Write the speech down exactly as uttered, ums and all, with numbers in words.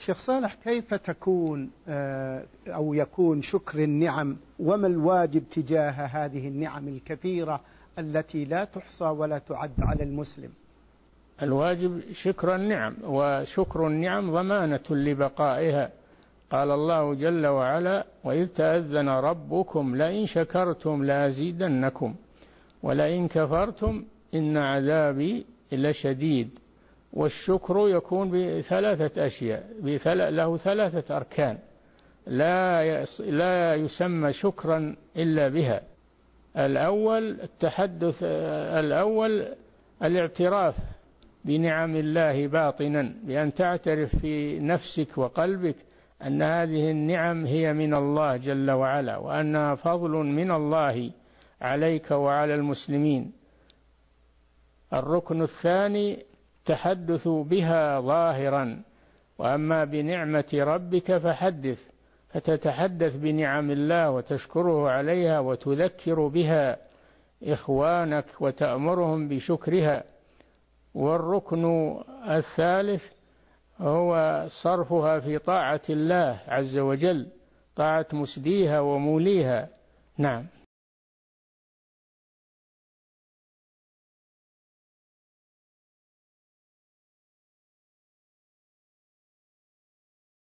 شيخ صالح، كيف تكون أو يكون شكر النعم، وما الواجب تجاه هذه النعم الكثيرة التي لا تحصى ولا تعد على المسلم؟ الواجب شكر النعم، وشكر النعم ضمانة لبقائها. قال الله جل وعلا: وإذ تأذن ربكم لئن شكرتم لأزيدنكم ولئن كفرتم إن عذابي لشديد. والشكر يكون بثلاثة أشياء، له ثلاثة أركان لا لا يسمى شكرا إلا بها. الأول التحدث الأول الاعتراف بنعم الله باطنا، بأن تعترف في نفسك وقلبك أن هذه النعم هي من الله جل وعلا، وأنها فضل من الله عليك وعلى المسلمين. الركن الثاني تحدث بها ظاهرا، وأما بنعمة ربك فحدث، فتتحدث بنعم الله وتشكره عليها وتذكر بها إخوانك وتأمرهم بشكرها. والركن الثالث هو صرفها في طاعة الله عز وجل، طاعة مسديها وموليها. نعم.